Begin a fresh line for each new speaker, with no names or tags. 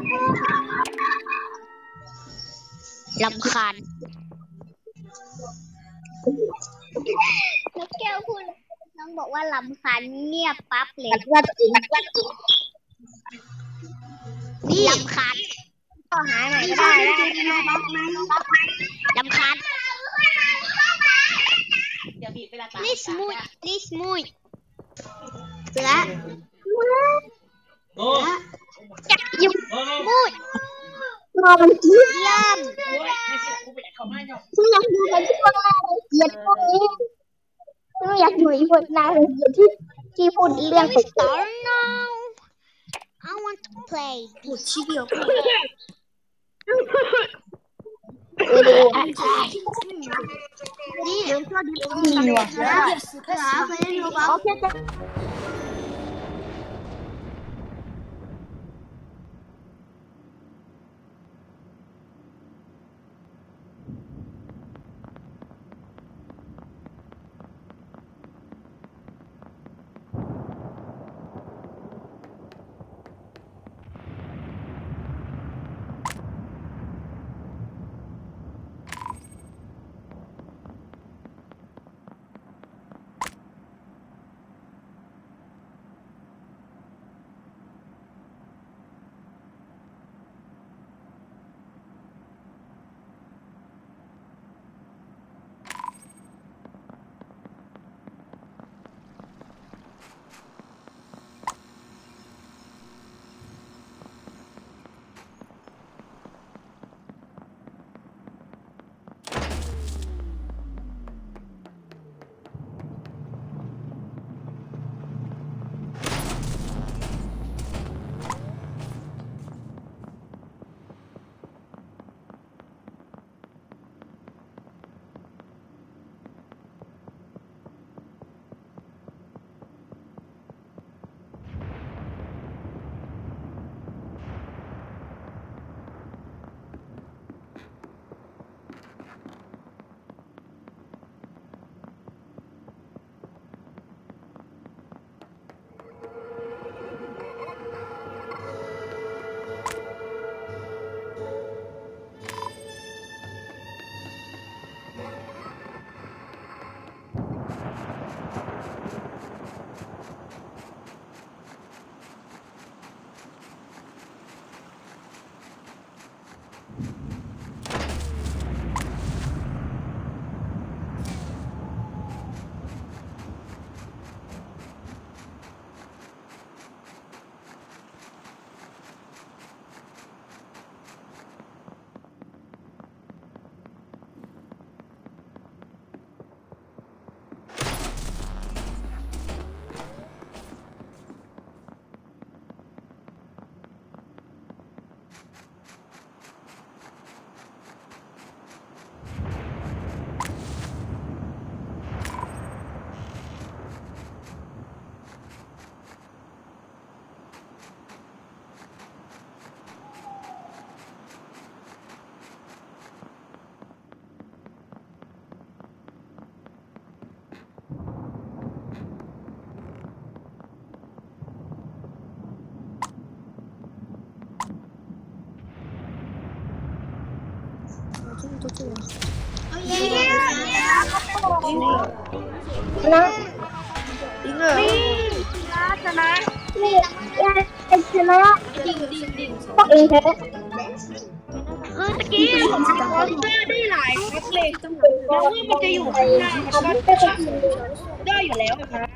รำคาญแล้วแก้วพูดน้องบอกว่ารำคาญเงียบปั๊บเลยว่าจริงนี่รำคาญก็หาไหนก็ได้รำคาญลิสมุยเสือจักยุบมุดรอมันกินล่ามฉันอยากดูมันที่พวกน่ารังเกียจพวกนี้ฉันอยากดูพวกน่ารังเกียจที่พูดเรื่องตกต่อ now I want to play พูดชี้เดียวนี่เดี๋ยวก็ดีว่ะโอเคนะจริงเหรอชนะนี่ชนะพวกเองแท้คือตะกี้ผมจะวอเตอร์ได้หลายนัดเลยแล้วว่ามันจะอยู่ข้างหน้ามันก็ได้อยู่แล้วนะ